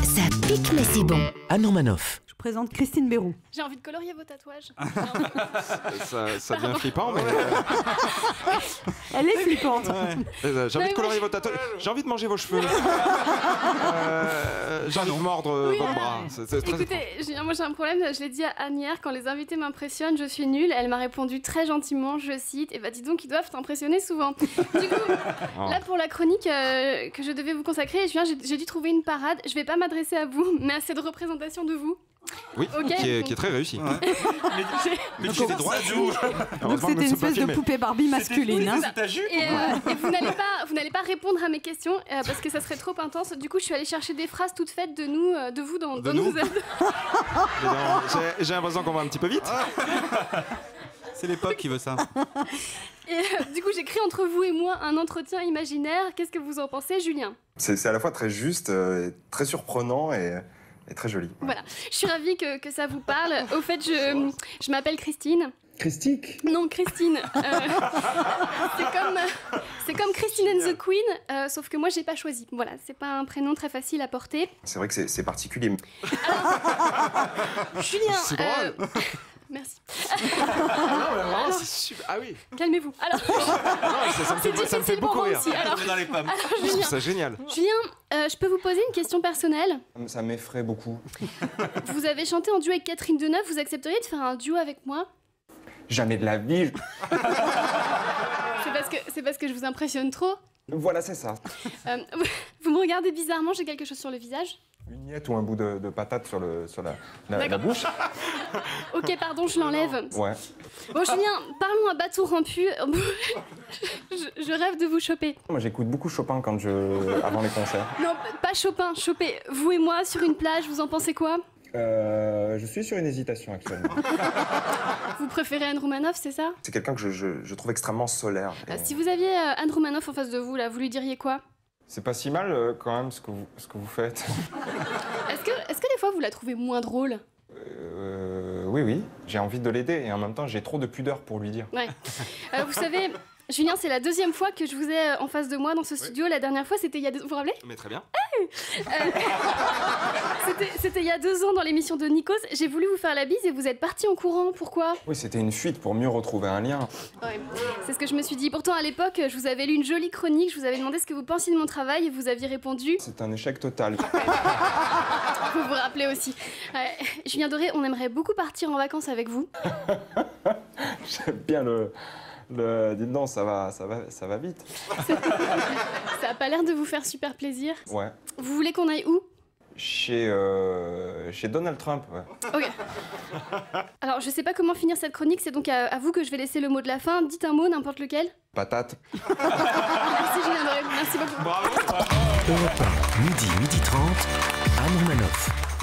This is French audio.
Ça pique mais c'est bon. Anne Romanoff. Je présente Christine Béroux. J'ai envie de colorier vos tatouages. Ça devient flippant, mais... Elle est flippante. J'ai envie de colorier vos tatouages. J'ai envie de manger vos cheveux. J'ai envie de mordre votre bras. C'est très Écoutez, moi j'ai un problème, je l'ai dit à Anne hier, quand les invités m'impressionnent, je suis nulle. Elle m'a répondu très gentiment, je cite, et bah dis donc, ils doivent t'impressionner souvent. Du coup, là pour la chronique que je devais vous consacrer, j'ai dû trouver une parade. Je vais pas m'adresser à vous, mais à cette représentation de vous. Oui, Okay, qui est très réussi. Ouais. mais tu sais droit d'où? Donc c'était une espèce de poupée Barbie masculine. Hein. C'est ta jupe et vous n'allez pas répondre à mes questions parce que ça serait trop intense. Du coup, je suis allée chercher des phrases toutes faites de vous dans nos J'ai l'impression qu'on va un petit peu vite. C'est l'époque qui veut ça. Et du coup, j'écris entre vous et moi un entretien imaginaire. Qu'est-ce que vous en pensez, Julien? C'est à la fois très juste, très surprenant et très joli. Voilà, je suis ravie que ça vous parle. Au fait, je m'appelle Christine. Christique? Non, Christine. C'est comme Christine and the Queen, sauf que moi, j'ai pas choisi. Voilà, c'est pas un prénom très facile à porter. C'est vrai que c'est particulier. Julien. C'est drôle. Merci. Non, c'est super. Ah oui. Calmez-vous. Alors, Ça me fait beaucoup rire. aussi. Alors, Dans les pommes. Je trouve ça génial. Julien, je peux vous poser une question personnelle? Ça m'effraie beaucoup. Vous avez chanté en duo avec Catherine Deneuve, vous accepteriez de faire un duo avec moi? Jamais de la vie. C'est parce que je vous impressionne trop? Voilà, c'est ça. Vous me regardez bizarrement, j'ai quelque chose sur le visage? Une miette ou un bout de patate sur la bouche. Ok, pardon, je l'enlève. Ouais. Bon, Julien, parlons à bateau rompu. Je rêve de vous choper. Moi, j'écoute beaucoup Chopin avant les concerts. Non, pas Chopin, choper. Vous et moi sur une plage, vous en pensez quoi? Je suis sur une hésitation actuellement. Vous préférez Anne Romanoff, c'est ça? C'est quelqu'un que je trouve extrêmement solaire. Si vous aviez Anne Romanoff en face de vous, là, vous lui diriez quoi? C'est pas si mal quand même ce que vous faites. Est-ce que des fois vous la trouvez moins drôle? Oui. J'ai envie de l'aider et en même temps j'ai trop de pudeur pour lui dire. Ouais. Vous savez, Julien, c'est la deuxième fois que je vous ai en face de moi dans ce studio. La dernière fois, c'était il y a deux... Vous vous rappelez? Mais très bien. C'était il y a 2 ans dans l'émission de Nikos. J'ai voulu vous faire la bise et vous êtes parti en courant. Pourquoi? Oui, c'était une fuite pour mieux retrouver un lien. Ouais, c'est ce que je me suis dit. Pourtant, à l'époque, je vous avais lu une jolie chronique. Je vous avais demandé ce que vous pensiez de mon travail et vous aviez répondu. C'est un échec total. Vous vous rappelez aussi. Julien Doré, on aimerait beaucoup partir en vacances avec vous. J'aime bien dites donc, ça va vite. Ça a pas l'air de vous faire super plaisir. Ouais. Vous voulez qu'on aille où? Chez Donald Trump, ouais. Ok. Alors, je sais pas comment finir cette chronique, c'est donc à vous que je vais laisser le mot de la fin. Dites un mot, n'importe lequel. Patate. Merci Julien Doré, merci beaucoup. Bravo. Europe 1, midi 30, Anne Romanoff.